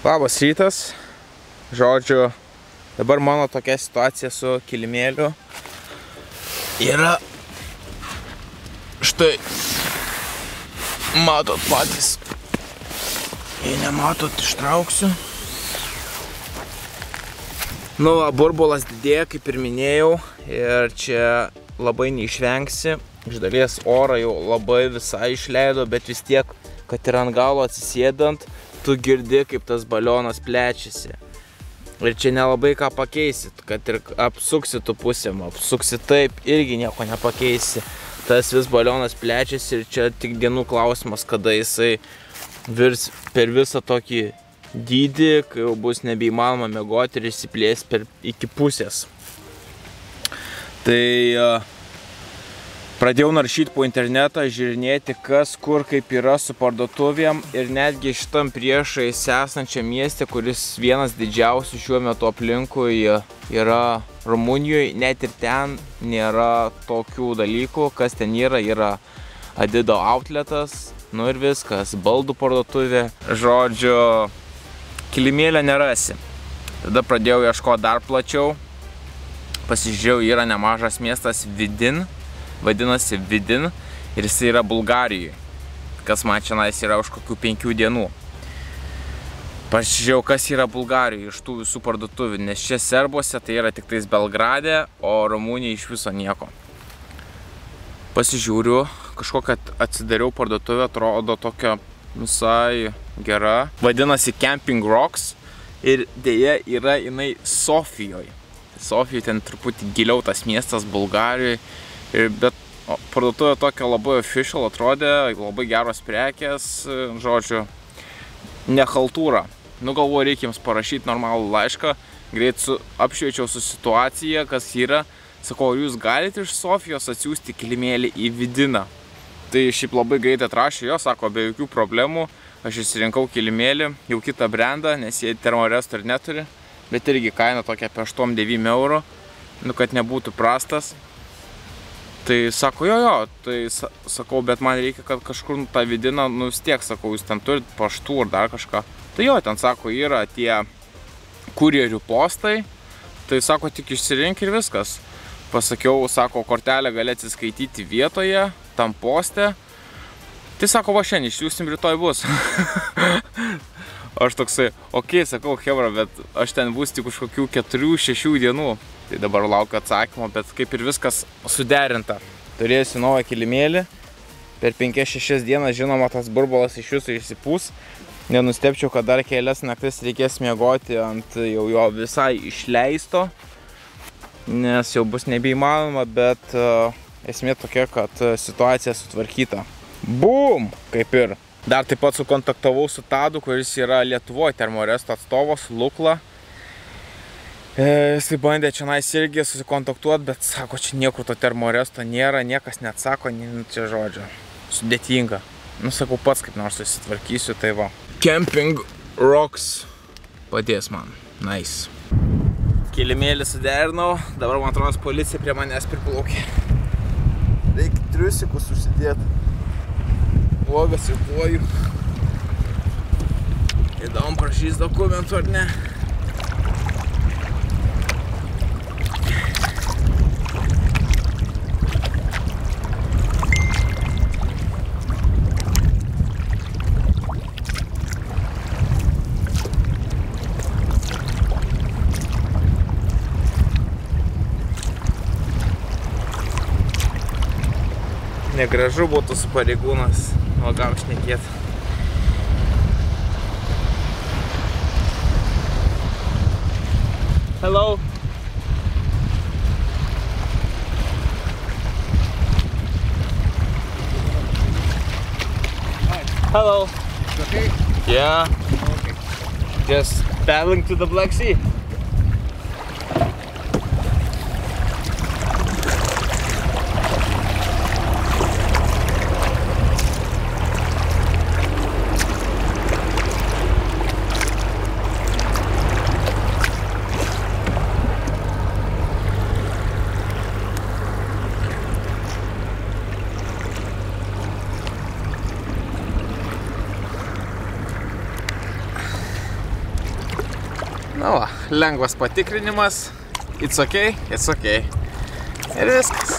Labas rytas. Žodžiu, dabar mano tokia situacija su kilimėliu yra štai, matot patys, jei nematot, ištrauksiu. Nu, burbulas didėja, kaip ir minėjau, ir čia labai neišvengsi. Iš dalies orą jau labai visai išleido, bet vis tiek, kad ir ant galo atsisėdant, tu girdi, kaip tas balionas plečiasi. Ir čia nelabai ką pakeisit, kad ir apsuksi tu pusėm, apsuksi taip, irgi nieko nepakeisi. Tas vis balionas plečiasi ir čia tik dienų klausimas, kada jisai virs per visą tokį dydį, kai jau bus nebeįmanoma miegoti ir išsiplės iki pusės. Tai pradėjau naršyti po internetą, žiūrinėti, kas kur kaip yra su parduotuvėm ir netgi šitam priešais esančiam mieste, kuris vienas didžiausių šiuo metu aplinkui yra Rumunijoje, net ir ten nėra tokių dalykų, kas ten yra Adido outletas, nu ir viskas, baldų parduotuvė, žodžiu, kilimėlio nerasi. Tada pradėjau ieškoti dar plačiau, pasižiūrėjau, yra nemažas miestas Vidin, vadinasi Vidin, ir jis yra Bulgarijoje, kas man čionais yra už kokių 5 dienų. Pasižiūrėjau, kas yra Bulgarijoje iš tų visų parduotuvių, nes čia Serbuose tai yra tik tais Belgrade, o Rumunija iš viso nieko. Pasižiūriu, kažkokią atsidariau parduotuvę, atrodo tokia visai gera. Vadinasi Camping Rocks ir dėja yra jinai Sofijoje. Sofijoje ten truputį giliau tas miestas Bulgarijoje. Bet parduotuvė tokia labai official atrodė, labai geros prekės, žodžiu, ne chaltūra. Nu galvoju, reikia jums parašyti normalų laišką, greit apšviečiau su situacija, kas yra. Sakau, jūs galite iš Sofijos atsiųsti kilimėlį į Vidiną. Tai šiaip labai greit atrašė, jo, sako, be jokių problemų. Aš išsirinkau kilimėlį, jau kitą brandą, nes jie termoresto ir neturi. Bet irgi kaina tokia apie 8-9 eurų, nu kad nebūtų prastas. Tai sako, jo, tai sakau, bet man reikia, kad kažkur tą Vidiną, nu vis tiek, sakau, jūs ten turit paštų ar dar kažką. Tai jo, ten sako, yra tie kurjerių postai, tai sako, tik išsirink ir viskas. Pasakiau, sako, kortelę gali atsiskaityti vietoje, tam poste. Tai sako, va šiandien išsiųsim, rytoj bus. Aš toksai, okei, sakau, hebra, bet aš ten bus tik už kokių 4-6 dienų. Tai dabar laukiu atsakymo, bet kaip ir viskas suderinta. Turėsiu naują kilimėlį. Per 5-6 dienas, žinoma, tas burbulas iš jūsų išsipūs. Nenustepčiau, kad dar kelias naktis reikės miegoti ant jau jo visai išleisto. Nes jau bus nebeįmanoma, bet esmė tokia, kad situacija sutvarkyta. Bum! Kaip ir. Dar taip pat sukontaktavau su Tadu, kuris yra Lietuvoje termoresto atstovas, Lukla. Jisai bandė čionais irgi susikontaktuoti, bet sako, čia niekur to termoresto nėra, niekas neatsako, čia žodžio, sudėtinga. Nu, sakau, pats kaip nors susitvarkysiu, tai va. Camping Rocks padės man, nice. Kilimėlį suderinau, dabar man atrodo policija prie manęs priplaukė. Reikia triusikus užsidėti. Blogas ir kojų. Įdomu, prašys dokumentų ar ne. Negražu būtų su pareigūnas nuogam šnekėti. Hello. Hi. Hello. It's okay? Yeah. Okay. Just paddling to the Black Sea. Na va, lengvas patikrinimas. It's okay, it's okay. Ir viskas.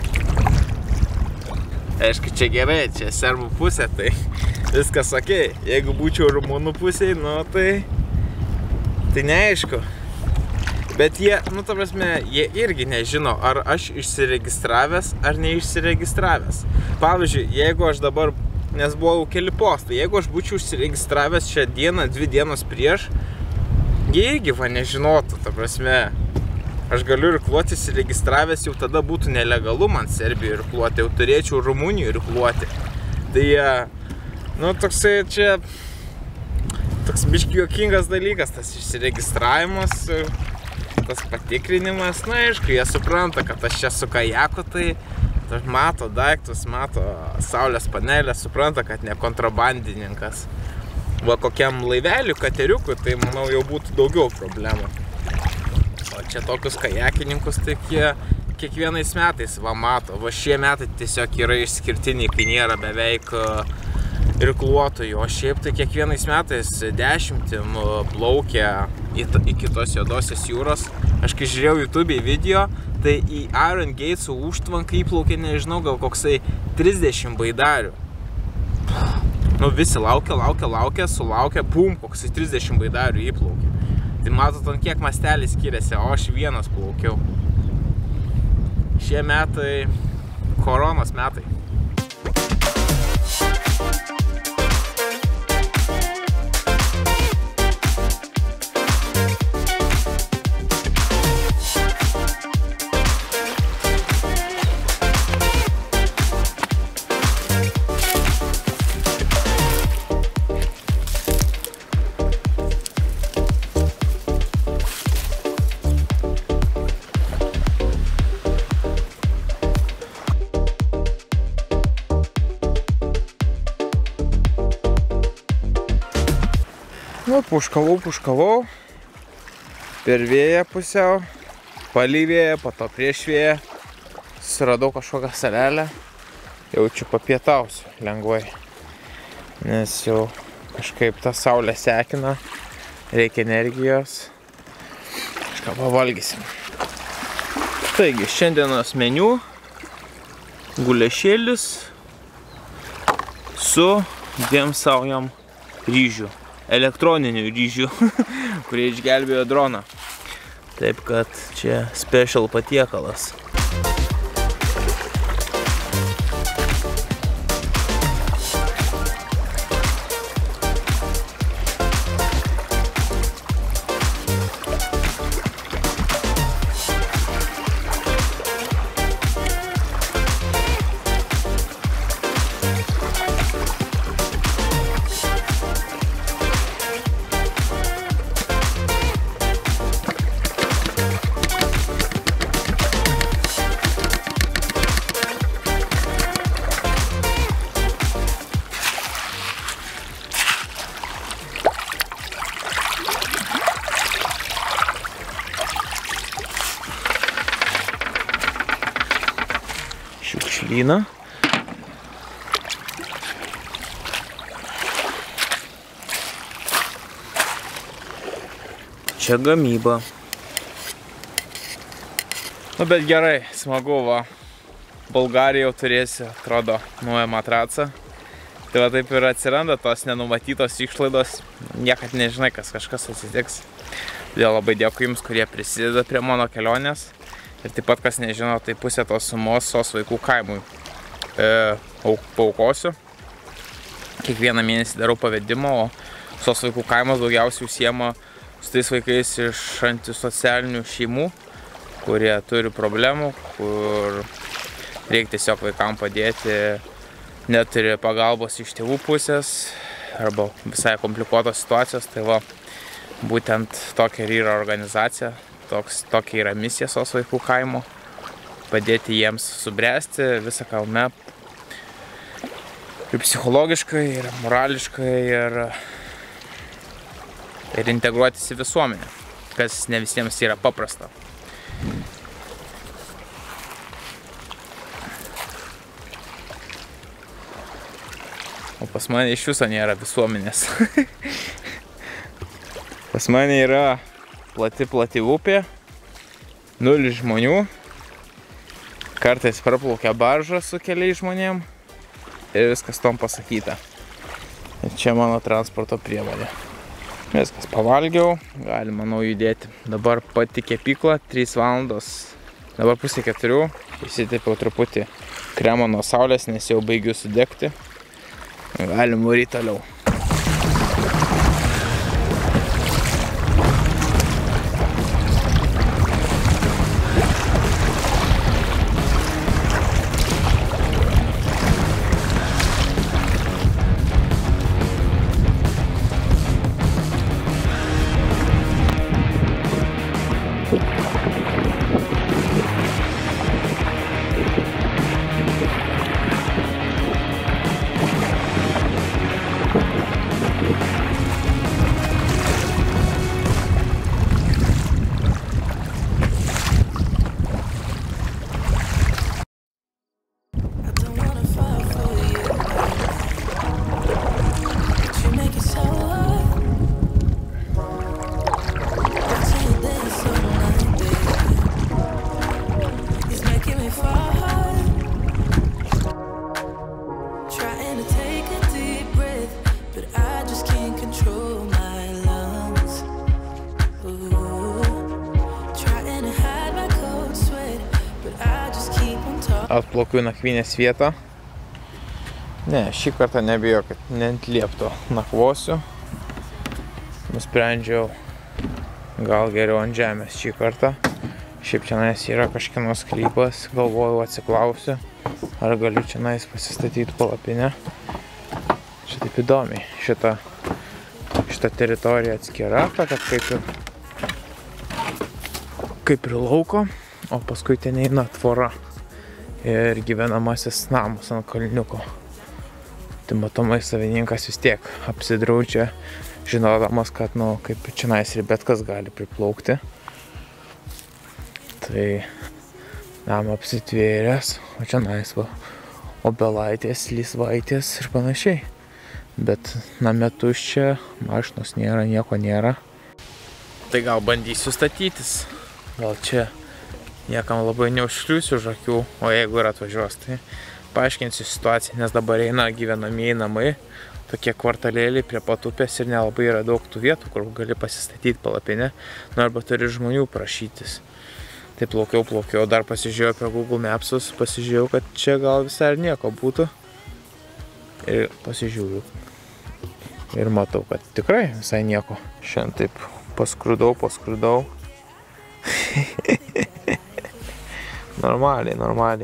Aišku, čia gerai, čia serbų pusė, tai viskas okei. Jeigu būčiau rumunų pusėj, nu tai neaišku. Bet jie, nu ta prasme, jie irgi nežino, ar aš išsiregistravęs, ar neišsiregistravęs. Pavyzdžiui, jeigu aš dabar, nes buvau keli postai, jeigu aš būčiau išsiregistravęs šią dieną, 2 dienos prieš, jie irgi va nežinotų, ta prasme. Aš galiu irkluoti įsiregistravęs, jau tada būtų nelegalu man Serbijoje irkluoti, jau turėčiau Rumunijoje irkluoti. Tai, nu, toksai čia, toks biški juokingas dalykas, tas įsiregistravimas, tas patikrinimas. Na, aišku, jie supranta, kad aš čia su kajaku, tai mato daiktus, mato saulės panelę, supranta, kad ne kontrabandininkas. Va kokiam laiveliu, kateriukui, tai manau jau būtų daugiau problemų. O čia tokius kajakininkus, tai jie kiekvienais metais va mato. Va šie metai tiesiog yra išskirtiniai, kai nėra beveik irkluotojų. O šiaip tai kiekvienais metais 10 plaukia iki tos Juodosios jūros. Aš kai žiūrėjau YouTube video, tai į Iron Gates'ų užtvanką įplaukė, nežinau, gal koksai 30 baidarių. Nu visi laukia, sulaukia, pum, koksai 30 baidarių įplaukė. Tai matot, ant kiek mastelis skiriasi, o aš vienas plaukiau. Šie metai koronos metai. Nu, puškavau, per vėją pusiau, palei vėją, po to prieš vėją, suradau kažkokią salelę, jaučiu papietausiu lengvai, nes jau kažkaip ta saulė sekina, reikia energijos, kažką pavalgysim. Taigi, šiandienos meniu, gulešėlis su 2 saujom ryžių. Elektroninių ryžių, kurie išgelbėjo droną. Taip kad čia special patiekalas. Šiukšlyną. Čia gamyba. Nu, bet gerai, smagu, va. Bulgarija jau turėsi, atrodo, naują matracą. Tai va taip ir atsiranda tos nenumatytos išlaidos. Niekad nežinai, kažkas atsitiks. Todėl labai dėkui jums, kurie prisideda prie mano kelionės. Ir taip pat, kas nežino, tai pusė tos sumos SOS vaikų kaimui paaukosiu. Kiekvieną mėnesį darau pavedimą, o SOS vaikų kaimas daugiausiai užsiema su tais vaikais iš antisocialinių šeimų, kurie turi problemų, kur reikia tiesiog vaikam padėti, neturi pagalbos iš tėvų pusės arba visai komplikuotos situacijos. Tai va, būtent tokia ir yra organizacija. Tokia yra misija SOS vaikų kaimo, padėti jiems subręsti visą kalme ir psichologiškai, ir morališkai, ir integruotis į visuomenę, kas ne visiems yra paprasta. O pas mane iš viso nėra visuomenės. Pas mane yra plati upė, 0 žmonių, kartais praplaukia barža su keliais žmonėm ir viskas tom pasakyta. Ir čia mano transporto priemonė. Viskas, pavalgiau, galima manau judėti. Dabar pati kepykla, 3 valandos, dabar 3:30, įsitepiau truputį kremo nuo saulės, nes jau baigiu sudegti. Galim varyti toliau. Atplaukiu į nakvynės vietą. Ne, šį kartą nebijau, kad net liepto nakvosiu. Nusprendžiau gal geriau ant žemės šį kartą. Šiaip čianais yra kažkieno sklypas, galvojau atsiklausiu, ar galiu čianais pasistatyti palapinę. Čia taip įdomiai, šita teritorija atskira, tokia kaip ir lauko, o paskui ten eina tvora ir gyvenamasis namas ant kalniuko. Tai matomai savininkas vis tiek apsidraudžia, žinodamas, kad, kaip čianais ir bet kas gali priplaukti. Tai namą apsitvėręs, o čianais va, obelaitės, lysvaitės ir panašiai. Bet name tuščia, mašinos nėra, nieko nėra. Tai gal bandysiu statytis. Gal čia niekam labai neužkliūsiu už akių, o jeigu ir atvažiuos, tai paaiškinsiu situaciją, nes dabar eina gyvenamieji namai, tokie kvartalėliai prie pat upės ir nelabai yra daug tų vietų, kur gali pasistatyti palapinę, arba turi žmonių prašytis. Tai plaukiau, dar pasižiūrėjau apie Google Mapsus, pasižiūrėjau, kad čia gal visai ir nieko būtų. Ir pasižiūriu. Ir matau, kad tikrai visai nieko. Šiandien taip paskrudau. Normaliai.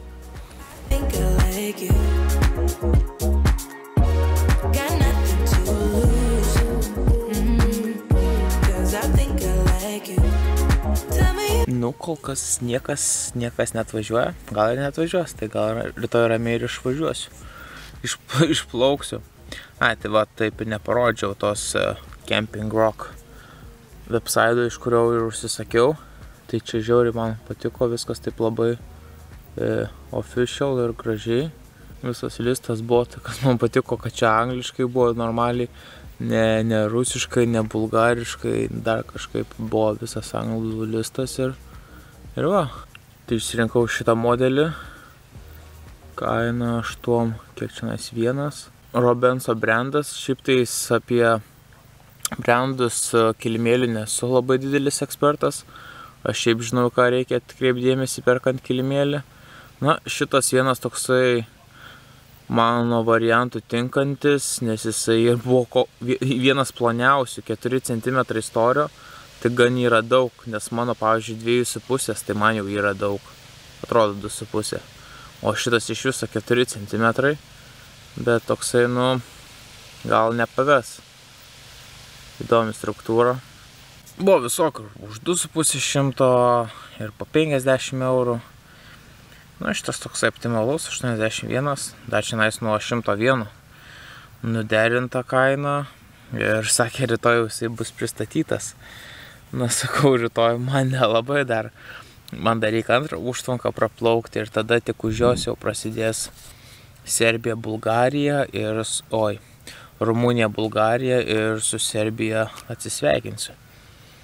Nu, kol kas niekas neatvažiuoja, gal ir neatvažiuos, tai gal rytoj ramiai ir išvažiuosiu, išplauksiu. Tai va, taip ir neparodžiau tos Camping Rock website, iš kurio ir užsisakiau. Tai čia žiauriai man patiko, viskas taip labai official ir gražiai. Visas listas buvo, tai kas man patiko, kad čia angliškai buvo normaliai, ne rusiškai, ne bulgariškai, dar kažkaip buvo visas anglų listas ir va. Tai išsirinkau šitą modelį, kaina 8, kiek čianais 1. Robenso brandas, šiaip tais apie brandus kilimėlių nesu labai didelis ekspertas. Aš šiaip žinau, ką reikia atkreipti dėmesį perkant kilimėlį. Na, šitas vienas toksai mano variantų tinkantis, nes jisai ir buvo vienas ploniausių, 4 cm storio. Tai gan yra daug, nes mano, pavyzdžiui, 2,5, tai man jau yra daug. Atrodo 2,5. O šitas iš viso 4 cm. Bet toksai, gal nepaves. Įdomi struktūra. Buvo visokių, už 2,5 ir po 50 eurų. Šitas toksai optimalus, 81, dar čianais nuo 101 nuderinta kaina. Ir sakė, rytoj jisai bus pristatytas. Sakau, rytoj man nelabai dar. Man dar reikia antrą užtvanką praplaukti ir tada tik už jos jau prasidės Serbija, Bulgarija ir, Rumunija, Bulgarija ir su Serbija atsisveikinsiu.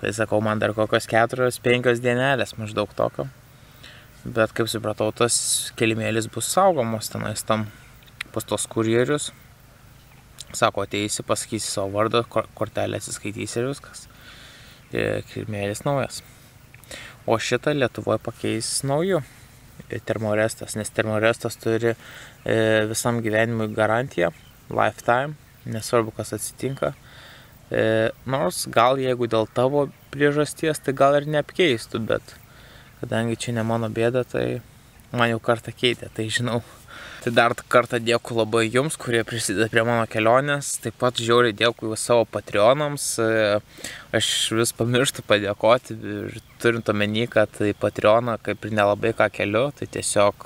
Tai sakau, man dar kokios 4-5 dienelės maždaug tokio. Bet kaip supratau, tas kilimėlis bus saugomos tenais tam pas tos kurjerius. Sako, ateisi, pasakysi savo vardą, kortelę atsiskaitysi ir viskas. Ir kilimėlis naujas. O šitą Lietuvoje pakeis nauju Thermorestas, nes Thermorestas turi visam gyvenimui garantiją, lifetime, nesvarbu kas atsitinka. Nors gal jeigu dėl tavo priežasties, tai gal ir neapkeistų, bet kadangi čia ne mano bėda, tai man jau kartą keitė, tai žinau. Tai dar kartą dėkui labai jums, kurie prisideda prie mano kelionės. Taip pat žiauriai dėkui savo Patreonams. Aš vis pamirštu padėkoti ir turint omeny, kad į Patreoną kaip ir nelabai ką keliu, tai tiesiog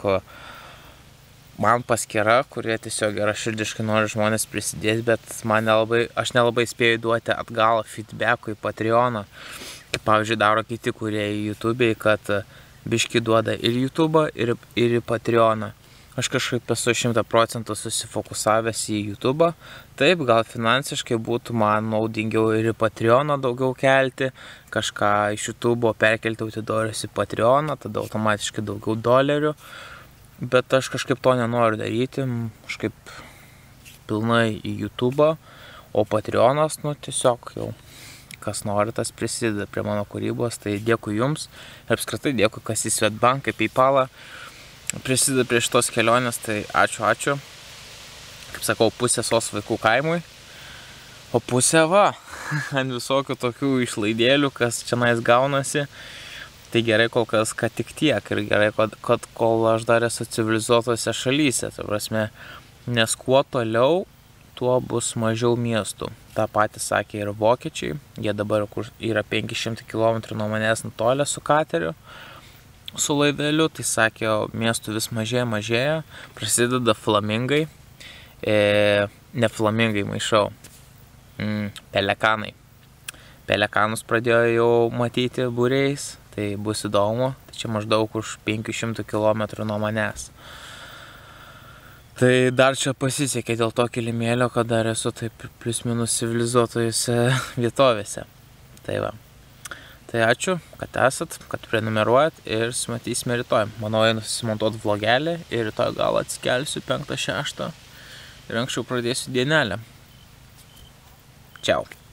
man paskyra, kurie tiesiog geraširdiškai nori žmonės prisidėti, bet aš nelabai spėju duoti atgal feedbackų į Patreoną. Pavyzdžiui, daro kiti, kurie į YouTube, kad biški duoda ir YouTube, ir į Patreoną. Aš kažkaip esu 100% susifokusavęs į YouTube. Taip, gal finansiškai būtų man naudingiau ir į Patreoną daugiau kelti, kažką iš YouTube perkelti auditorijos į Patreoną, tada automatiškai daugiau dolerių. Bet aš kažkaip to nenoriu daryti, kažkaip pilnai į YouTube, o Patreonas, tiesiog jau kas nori, tas prisideda prie mano kūrybos, tai dėkui jums ir apskritai dėkui, kas į Swedbank, į PayPalą prisideda prie šitos kelionės, tai ačiū. Kaip sakau, pusė sos vaikų kaimui, o pusė ant visokių tokių išlaidėlių, kas čia nais gaunasi. Tai gerai kol kas, kad tik tiek ir gerai, kad kol aš dar esu civilizuotose šalyse, tai prasme, nes kuo toliau, tuo bus mažiau miestų. Ta patį sakė ir vokiečiai, jie dabar yra 500 km nuo manęs nutolę su kateriu, su laiveliu, tai sakė, miestų vis mažėja, prasideda flamingai, ne flamingai maišau, pelekanai. Pelekanus pradėjo jau matyti būriais. Tai bus įdomu, tai čia maždaug už 500 km nuo manęs. Tai dar čia pasisekė dėl to kilimėlio, kad dar esu taip plius minus civilizuotojose vietovėse. Tai va. Tai ačiū, kad esat, kad prenumeruojat ir sumatysime rytoj. Manau, einu susimontuoti vlogelį ir rytoj gal atsikelsiu 5-6 ir anksčiau pradėsiu dienelę. Čiau.